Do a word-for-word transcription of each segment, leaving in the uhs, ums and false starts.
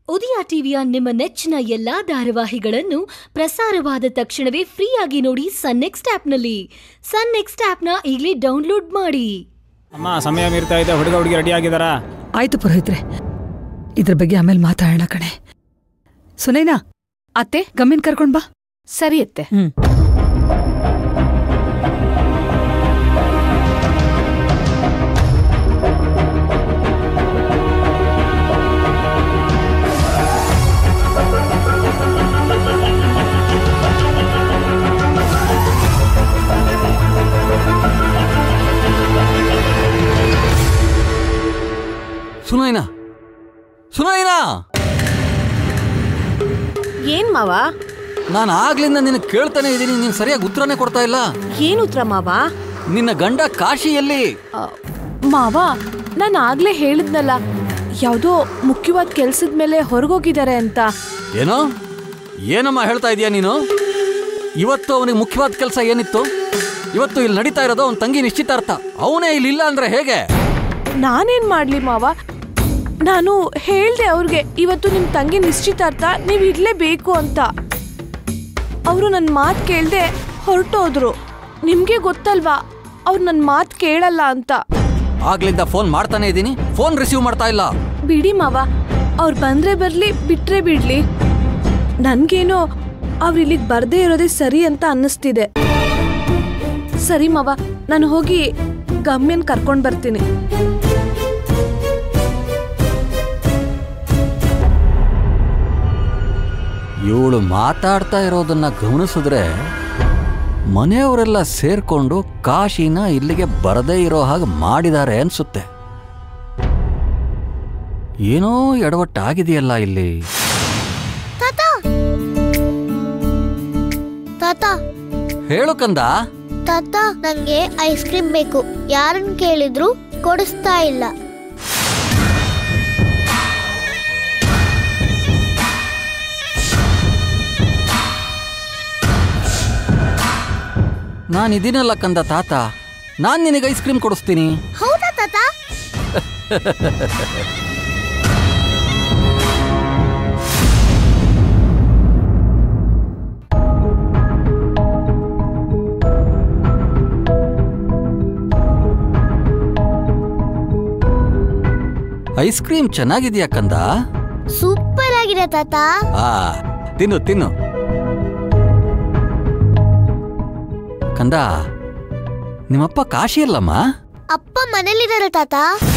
ಉದಯ ಟಿವಿಯ ನಿಮ್ಮ ನೆಚ್ಚಿನ ಎಲ್ಲಾ ಧಾರಾವಾಹಿಗಳನ್ನು ಪ್ರಸಾರವಾದ ತಕ್ಷಣವೇ ಫ್ರೀಯಾಗಿ ನೋಡಿ ಸನ್ ನೆಕ್ಸ್ಟ್ ಆಪ್ನಲ್ಲಿ. ಸನ್ ನೆಕ್ಸ್ಟ್ ಆಪ್ನ ಈಗಲೇ ಡೌನ್ಲೋಡ್ ಮಾಡಿ. ಅಮ್ಮ, ಸಮಯ ಮೀರ್ತಾ ಇದೆ. ಹುಡುಗ ಹುಡುಗಿ ರೆಡಿ ಆಗಿದಾರಾ? ಆಯ್ತು ಪುರೋಹಿತ್ರೆ, ಇದ್ರ ಬಗ್ಗೆ ಆಮೇಲೆ ಮಾತಾಡೋಣ ಕಣೆ. ಸುನೈನಾ, ಅತ್ತೆ ಗಮ್ಮಿನ್ ಕರ್ಕೊಂಡ್ ಬಾ. ಸರಿ ಅತ್ತೆ. ಹ್ಮ್ ಸುನೈನಾ, ಸುನೈನಾ, ಏನ್ ಮಾವ? ನಾನು ಆಗ್ಲಿಂದ ನಿನ್ನ ಕೇಳ್ತಾನೆ ಇದ್ದೀನಿ, ನೀನು ಸರಿಯಾಗಿ ಉತ್ತರನೇ ಕೊಡ್ತಾ ಇಲ್ಲ. ಏನ್ ಉತ್ತರ ಮಾವ? ನಿನ್ನ ಗಂಡ ಕಾಶಿಯಲ್ಲಿ. ಮಾವ, ನಾನು ಆಗ್ಲೇ ಹೇಳಿದ್ನಲ್ಲ, ಯಾವುದೋ ಮುಖ್ಯವಾದ ಕೆಲ್ಸದ ಮೇಲೆ ಹೊರಗೋಗಿದ್ದಾರೆ ಅಂತ. ಏನೋ ಏನಮ್ಮ ಹೇಳ್ತಾ ಇದೀಯ ನೀನು? ಇವತ್ತು ಅವನಿಗೆ ಮುಖ್ಯವಾದ ಕೆಲಸ ಏನಿತ್ತು? ಇವತ್ತು ಇಲ್ಲಿ ನಡೀತಾ ಇರೋದು ಅವನ ತಂಗಿ ನಿಶ್ಚಿತಾರ್ಥ. ಅವನೇ ಇಲ್ಲಿ ಇಲ್ಲ ಅಂದ್ರೆ ಹೇಗೆ? ನಾನೇನ್ ಮಾಡ್ಲಿ ಮಾವ? ನಾನು ಹೇಳ್ದೆ ಅವ್ರಿಗೆ, ಇವತ್ತು ನಿಮ್ ತಂಗಿ ನಿಶ್ಚಿತಾರ್ಥ, ನೀವ್ ಇರ್ಲೇಬೇಕು ಅಂತ. ಅವರು ನನ್ನ ಮಾತು ಕೇಳ್ದೆ ಹೊರಟೋದ್ರು. ನಿಮ್ಗೆ ಗೊತ್ತಲ್ವಾ ಅವ್ರು ನನ್ನ ಮಾತು ಕೇಳಲ್ಲ ಅಂತ. ಆಗ್ಲಿಂದ ಫೋನ್ ಮಾಡ್ತಾನೆ ಇದ್ದೀನಿ, ಫೋನ್ ರಿಸೀವ್ ಮಾಡ್ತಾ ಇಲ್ಲ. ಬಿಡಿ ಮಾವ, ಅವ್ರು ಬಂದ್ರೆ ಬರ್ಲಿ, ಬಿಟ್ರೆ ಬಿಡ್ಲಿ. ನನ್ಗೇನೋ ಅವ್ರು ಇಲ್ಲಿಗೆ ಬರ್ದೇ ಇರೋದೇ ಸರಿ ಅಂತ ಅನ್ನಿಸ್ತಿದೆ. ಸರಿ ಮಾವ, ನಾನು ಹೋಗಿ ಗಮ್ಯನ್ ಕರ್ಕೊಂಡ್ ಬರ್ತೀನಿ. ಇವಳು ಮಾತಾಡ್ತಾ ಇರೋದನ್ನ ಗಮನಿಸಿದ್ರೆ ಮನೆಯವರೆಲ್ಲ ಸೇರ್ಕೊಂಡು ಕಾಶಿನ ಇಲ್ಲಿಗೆ ಬರದೇ ಇರೋ ಹಾಗೆ ಮಾಡಿದ್ದಾರೆ ಅನ್ಸುತ್ತೆ. ಏನೋ ಎಡವಟ್ಟಾಗಿದೆಯಲ್ಲ ಇಲ್ಲಿ. ಹೇಳು ಕಂದ. ತಾತ, ನಂಗೆ ಐಸ್ ಕ್ರೀಮ್ ಬೇಕು. ಯಾರನ್ನ ಕೇಳಿದ್ರು ಕೊಡಿಸ್ತಾ ಇಲ್ಲ. ನಾನಿದ್ದೀನಲ್ಲ ಕಂದ ತಾತ, ನಾನ್ ನಿನಗೆ ಐಸ್ ಕ್ರೀಮ್ ಕೊಡಿಸ್ತೀನಿ. ಹೌದಾ ತಾತ? ಐಸ್ ಕ್ರೀಮ್ ಚೆನ್ನಾಗಿದ್ಯಾ ಕಂದ? ಸೂಪರ್ ಆಗಿದೆ ತಾತ. ಆ ತಿನ್ನು ತಿನ್ನು ಕಂದ. ನಿಮ್ಮಪ್ಪ ಕಾಶಿ ಅಲ್ಲಮ್ಮ? ಅಪ್ಪ ಮನೇಲಿದ್ದಾರೆ ತಾತ.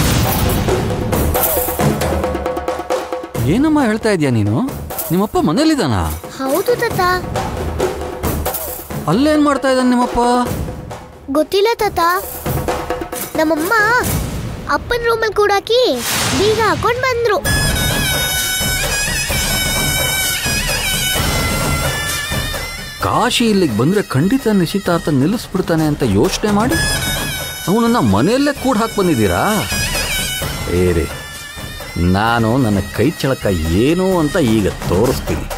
ಏನಮ್ಮ ಹೇಳ್ತಾ ಇದೀಯ ನೀನು? ನಿಮ್ಮಪ್ಪ ಮನೇಲಿದ್ದಾನಾ? ಹೌದು ತಾತ. ಅಲ್ಲೇನ್ ಮಾಡ್ತಾ ಇದ್ದಾನೆ ನಿಮ್ಮಪ್ಪ? ಗೊತ್ತಿಲ್ಲ ತಾತ. ನಮ್ಮಮ್ಮ ಅಪ್ಪನ ರೂಮಲ್ಲಿ ಕೂಡಾಕಿ ಬೀಗ ಹಾಕೊಂಡ್ ಬಂದ್ರು. ಕಾಶಿ ಇಲ್ಲಿಗೆ ಬಂದ್ರೆ ಖಂಡಿತ ನಿಶ್ಚಿತಾರ್ಥ ನಿಲ್ಲಿಸ್ಬಿಡ್ತಾನೆ ಅಂತ ಯೋಚನೆ ಮಾಡಿ ಅವನನ್ನ ಮನೆಯಲ್ಲೇ ಕೂಡ ಹಾಕಿ ಬಂದಿದ್ದೀರಾ? ಏರಿ, ನಾನು ನನ್ನ ಕೈ ಚಳಕ ಏನು ಅಂತ ಈಗ ತೋರಿಸ್ತೀನಿ.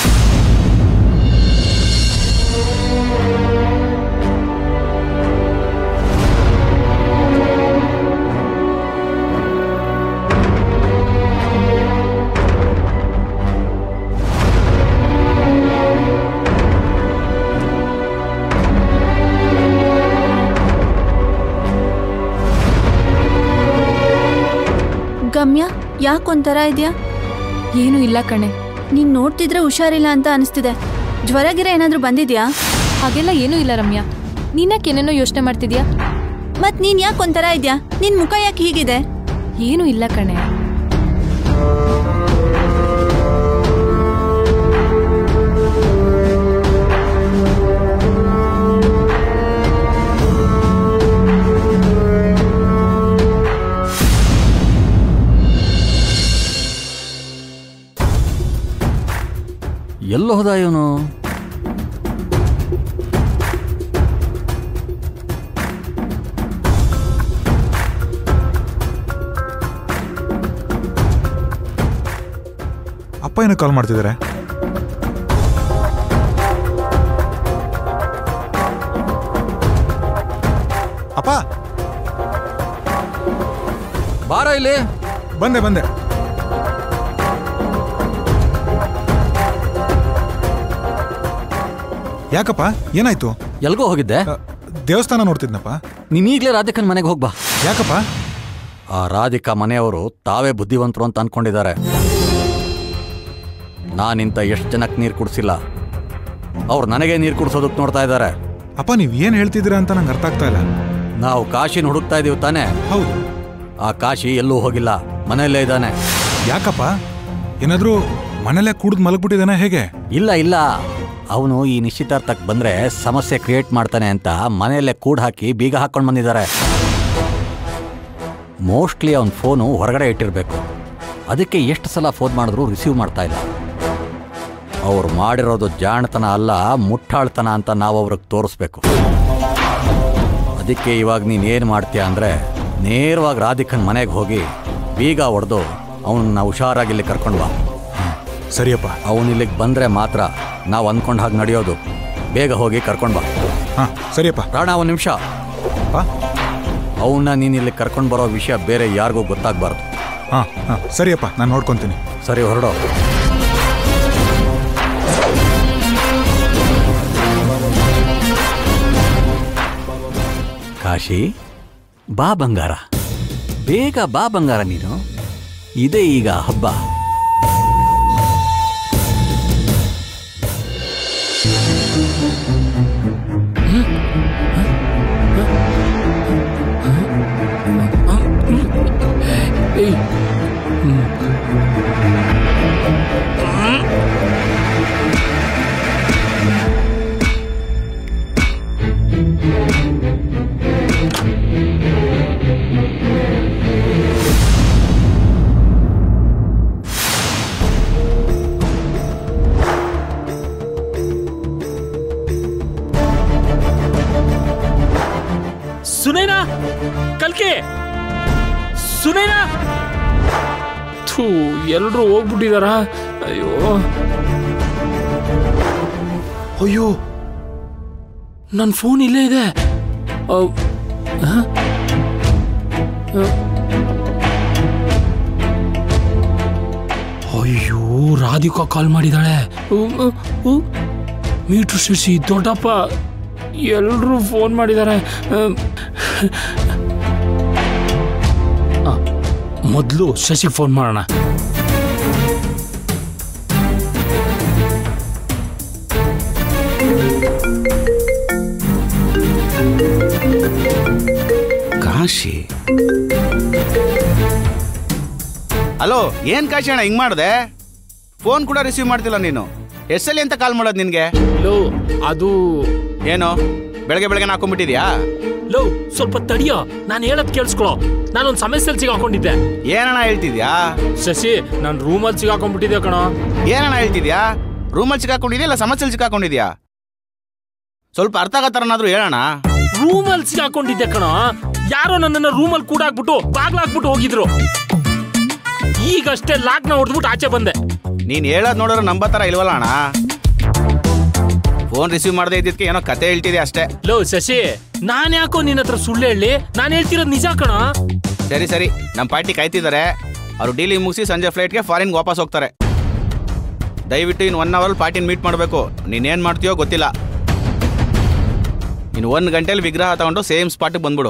ಗಮ್ಯ, ಯಾಕೊಂಥರ ಇದೆಯಾ? ಏನೂ ಇಲ್ಲ ಕಣೆ. ನೀನ್ ನೋಡ್ತಿದ್ರೆ ಹುಷಾರಿಲ್ಲ ಅಂತ ಅನಿಸ್ತಿದೆ. ಜ್ವರ ಗಿರ ಏನಾದ್ರೂ ಬಂದಿದ್ಯಾ? ಹಾಗೆಲ್ಲ ಏನೂ ಇಲ್ಲ ರಮ್ಯಾ. ನೀನ್ಯಾಕೆ ಏನೇನೋ ಯೋಚನೆ ಮಾಡ್ತಿದ್ಯಾ? ಮತ್ ನೀನ್ ಯಾಕೊಂಥರ ಇದೆಯಾ? ನಿನ್ ಮುಖ ಯಾಕೆ ಹೀಗಿದೆ? ಏನೂ ಇಲ್ಲ ಕಣೆ. ಎಲ್ಲೋ ಹೋದ ಇವನು? ಅಪ್ಪ ಏನೋ ಕಾಲ್ ಮಾಡ್ತಿದ್ದಾರೆ. ಅಪ್ಪ, ಬಾರ ಇಲ್ಲಿ. ಬಂದೆ ಬಂದೆ ಯಾಕಪ್ಪ ಏನಾಯ್ತು? ಎಲ್ಗೋ ಹೋಗಿದ್ದೆ? ದೇವಸ್ಥಾನ ನೋಡ್ತಿದ್ನಪ್ಪ. ನೀನ್ ಈಗಲೇ ರಾಧಿಕನ್ ಮನೆಗೆ ಹೋಗ್ಬಾ. ಯಾಕಪ್ಪ? ಆ ರಾಧಿಕಾ ಮನೆಯವರು ತಾವೇ ಬುದ್ಧಿವಂತರು ಅಂತ ಅನ್ಕೊಂಡಿದ್ದಾರೆ. ನಾನಿಂತ ಎಷ್ಟು ಜನಕ್ಕೆ ನೀರು ಕುಡಿಸಿಲ್ಲ, ಅವ್ರು ನನಗೆ ನೀರು ಕುಡಿಸೋದಕ್ಕೆ ನೋಡ್ತಾ ಇದ್ದಾರೆ. ಅಪ್ಪ ನೀವ್ ಏನ್ ಹೇಳ್ತಿದ್ದೀರಾ ಅಂತ ನಂಗೆ ಅರ್ಥ ಆಗ್ತಾ ಇಲ್ಲ. ನಾವು ಕಾಶಿನ ಹುಡುಕ್ತಾ ಇದೀವಿ ತಾನೆ? ಹೌದು. ಆ ಕಾಶಿ ಎಲ್ಲೂ ಹೋಗಿಲ್ಲ, ಮನೆಯಲ್ಲೇ ಇದ್ದಾನೆ. ಯಾಕಪ್ಪ? ಏನಾದ್ರೂ ಮನೇಲೆ ಕುಡ್ದು ಮಲಗ್ಬಿಟ್ಟಿದ್ದಾನೆ ಹೇಗೆ? ಇಲ್ಲ ಇಲ್ಲ, ಅವನು ಈ ನಿಶ್ಚಿತಾರ್ಥಕ್ಕೆ ಬಂದ್ರೆ ಸಮಸ್ಯೆ ಕ್ರಿಯೇಟ್ ಮಾಡ್ತಾನೆ ಅಂತ ಮನೆಯಲ್ಲೇ ಕೂಡ್ ಹಾಕಿ ಬೀಗ ಹಾಕೊಂಡು ಬಂದಿದ್ದಾರೆ. ಮೋಸ್ಟ್ಲಿ ಅವನ ಫೋನು ಹೊರಗಡೆ ಇಟ್ಟಿರಬೇಕು. ಅದಕ್ಕೆ ಎಷ್ಟು ಸಲ ಫೋನ್ ಮಾಡಿದ್ರು ರಿಸೀವ್ ಮಾಡ್ತಾ ಇಲ್ಲ. ಅವ್ರು ಮಾಡಿರೋದು ಜಾಣತನ ಅಲ್ಲ, ಮುಟ್ಟಾಳ್ತನ ಅಂತ ನಾವು ಅವ್ರಿಗೆ ತೋರಿಸ್ಬೇಕು. ಅದಕ್ಕೆ ಇವಾಗ ನೀನು ಏನು ಮಾಡ್ತೀಯ ಅಂದರೆ, ನೇರವಾಗಿ ರಾಧಿಕನ್ ಮನೆಗೆ ಹೋಗಿ ಬೀಗ ಹೊಡೆದು ಅವನ್ನ ಹುಷಾರಾಗಿ ಇಲ್ಲಿ ಕರ್ಕೊಂಡು ಬಾ. ಸರಿಯಪ್ಪ. ಅವನು ಇಲ್ಲಿಗೆ ಬಂದರೆ ಮಾತ್ರ ನಾವು ಅಂದ್ಕೊಂಡು ಹಾಗೆ ನಡೆಯೋದು. ಬೇಗ ಹೋಗಿ ಕರ್ಕೊಂಡು ಬಾ. ಹಾಂ ಸರಿಯಪ್ಪ. ರಾಣ ಒಂದು ನಿಮಿಷ. ಅವನ್ನ ನೀನು ಇಲ್ಲಿ ಕರ್ಕೊಂಡು ಬರೋ ವಿಷಯ ಬೇರೆ ಯಾರಿಗೂ ಗೊತ್ತಾಗಬಾರ್ದು. ಹಾಂ ಹಾಂ ಸರಿಯಪ್ಪ, ನಾನು ನೋಡ್ಕೊತೀನಿ. ಸರಿ, ಹೊರಡೋ. ಕಾಶಿ ಬಾ ಬಂಗಾರ, ಬೇಗ ಬಾ ಬಂಗಾರ. ನೀನು ಇದೇ ಈಗ ಹಬ್ಬ. ಸುನೈನಾ, ಕಲ್ಕೆ, ಸುನೈನಾ. ಥೂ, ಎಲ್ರು ಹೋಗ್ಬಿಟ್ಟಿದಾರ. ಅಯ್ಯೋ ಅಯ್ಯೋ, ನನ್ನ ಫೋನ್ ಇಲ್ಲೇ ಇದೆ. ಅಯ್ಯೋ, ರಾಧಿಕಾ ಕಾಲ್ ಮಾಡಿದಾಳೆ. ಮೀಟ್ರು ಶಶಿ, ದೊಡ್ಡಪ್ಪ ಎಲ್ರೂ ಫೋನ್ ಮಾಡಿದ್ದಾರೆ. ಮೊದಲು ಶಶಿ ಫೋನ್ ಮಾಡೋಣ. ಕಾಶಿ. ಹಲೋ, ಏನ್ ಕಾಶಿ ಅಣ್ಣ ಹಿಂಗ್ ಮಾಡ್ದೆ? ಫೋನ್ ಕೂಡ ರಿಸೀವ್ ಮಾಡ್ತಿಲ್ಲ ನೀನು. ಎಷ್ಟಲ್ಲಿ ಅಂತ ಕಾಲ್ ಮಾಡೋದು ನಿನ್ಗೆ? ಲೋ, ಅದು ಏನು ಬೆಳಗ್ಗೆ ಬೆಳಗ್ಗೆ ಹಾಕೊಂಡ್ಬಿಟ್ಟಿದ್ಯಾ? ಲೋ, ಸ್ವಲ್ಪ ತಡಿಯೋ, ನಾನು ಹೇಳೋದ್ ಕೇಳಿಸ್ಕೊಳೋ. ನಾನೊಂದು ಸಮಸ್ಯೆಯಲ್ಲಿ ಸಿಗಾಕೊಂಡಿದ್ದೆ. ಏನಣ್ಣ ಹೇಳ್ತಿದ್ಯಾ? ಶಶಿ, ನಾನು ರೂಮಲ್ಲಿ ಸಿಗಾಕೊಂಡ್ಬಿಟ್ಟಿದ್ದೆ ಕಣೋ. ಏನಣ್ಣ ಹೇಳ್ತಿದ್ಯಾ? ರೂಮಲ್ಲಿ ಸಿಗಾಕೊಂಡಿದ್ಯಾ ಇಲ್ಲ ಸಮಸ್ಯೆಯಲ್ಲಿ ಸಿಗಾಕೊಂಡಿದ್ಯಾ? ಸ್ವಲ್ಪ ಅರ್ಥ ಆಗತ್ತಾರನಾದ್ರೂ ಹೇಳೋಣ. ರೂಮಲ್ಲಿ ಸಿಗಾಕೊಂಡಿದ್ದೆ ಕಣೋ. ಯಾರೋ ನನ್ನನ್ನ ರೂಮಲ್ಲಿ ಕೂಡ ಹಾಕ್ಬಿಟ್ಟು ಬಾಗ್ಲಾಕ್ಬಿಟ್ಟು ಹೋಗಿದ್ರು. ಈಗಷ್ಟೇ ಲಾಕ್ನ ಹೊಡೆದ್ಬಿಟ್ಟು ಆಚೆ ಬಂದೆ. ನೀನ್ ಹೇಳೋದ್ ನೋಡಿದ್ರೆ ನಂಬತ್ತಾರ ಇಲ್ವಲ್ಲ ಅಣ್ಣ? ಫೋನ್ ರಿಸೀವ್ ಮಾಡದೇ ಇದ್ದಕ್ಕೆ ಏನೋ ಕತೆ ಹೇಳ್ತಿದೆ ಅಷ್ಟೇ. ಲೋ ಶಶಿ, ನಾನ್ ಯಾಕೋ ನಿನ್ನ ಹತ್ರ ಸುಳ್ಳು ಹೇಳಿ? ನಾನು ಹೇಳ್ತಿರೋದು ನಿಜ ಕಣ. ಸರಿ ಸರಿ, ನಮ್ಮ ಪಾರ್ಟಿ ಕಾಯ್ತಿದ್ದಾರೆ. ಅವರು ಡೀಲಿಂಗ್ ಮುಗಿಸಿ ಸಂಜೆ ಫ್ಲೈಟ್ಗೆ ಫಾರಿನ್ಗೆ ವಾಪಸ್ ಹೋಗ್ತಾರೆ. ದಯವಿಟ್ಟು ಇನ್ನು ಒನ್ ಅವರ್ ಪಾರ್ಟಿನ ಮೀಟ್ ಮಾಡಬೇಕು. ನೀನೇನು ಮಾಡ್ತೀಯೋ ಗೊತ್ತಿಲ್ಲ. ಇನ್ನು ಒಂದು ಗಂಟೆಯಲ್ಲಿ ವಿಗ್ರಹ ತಗೊಂಡು ಸೇಮ್ ಸ್ಪಾಟಿಗೆ ಬಂದ್ಬಿಡು.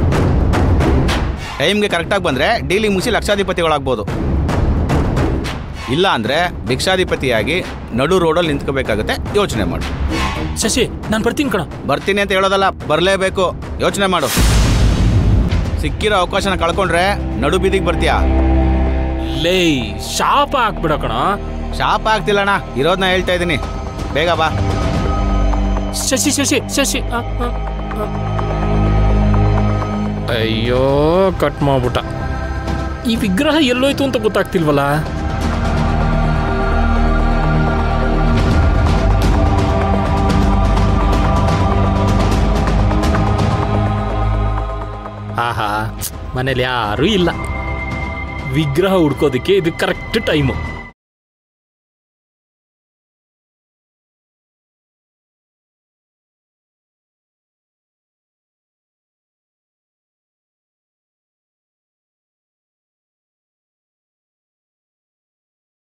ಟೈಮ್ಗೆ ಕರೆಕ್ಟಾಗಿ ಬಂದರೆ ಡೀಲಿಂಗ್ ಮುಗಿಸಿ ಲಕ್ಷಾಧಿಪತಿಗಳಾಗ್ಬೋದು. ಇಲ್ಲ ಅಂದರೆ ಭಿಕ್ಷಾಧಿಪತಿಯಾಗಿ ನಡು ರೋಡಲ್ಲಿ ನಿಂತ್ಕೋಬೇಕಾಗುತ್ತೆ. ಯೋಚನೆ ಮಾಡು. ಶಶಿ, ನಾನು ಬರ್ತೀನಿ ಕಣ. ಬರ್ತೀನಿ ಅಂತ ಹೇಳೋದಲ್ಲ, ಬರಲೇಬೇಕು. ಯೋಚನೆ ಮಾಡು. ಸಿಕ್ಕಿರೋ ಅವಕಾಶನ ಕಳ್ಕೊಂಡ್ರೆ ನಡು ಬೀದಿಗೆ ಬರ್ತೀಯಾ? ಲೇ, ಶಾಪ ಹಾಕ್ಬಿಡ ಕಣ. ಶಾಪ ಆಗ್ತಿಲ್ಲಣ್ಣ, ಇರೋದನ್ನ ಹೇಳ್ತಾ ಇದ್ದೀನಿ. ಬೇಗ ಬಾ. ಶಶಿ ಶಶಿ ಶಶಿ ಅಯ್ಯೋ, ಕಟ್ ಮಾಡ್ಬಿಟ್ಟ. ಈ ವಿಗ್ರಹ ಎಲ್ಲೋಯ್ತು ಅಂತ ಗೊತ್ತಾಗ್ತಿಲ್ವಲ್ಲ. ಆಹಾ, ಮನೇಲಿ ಯಾರೂ ಇಲ್ಲ. ವಿಗ್ರಹ ಹುಡ್ಕೋದಕ್ಕೆ ಇದು ಕರೆಕ್ಟ್ ಟೈಮು.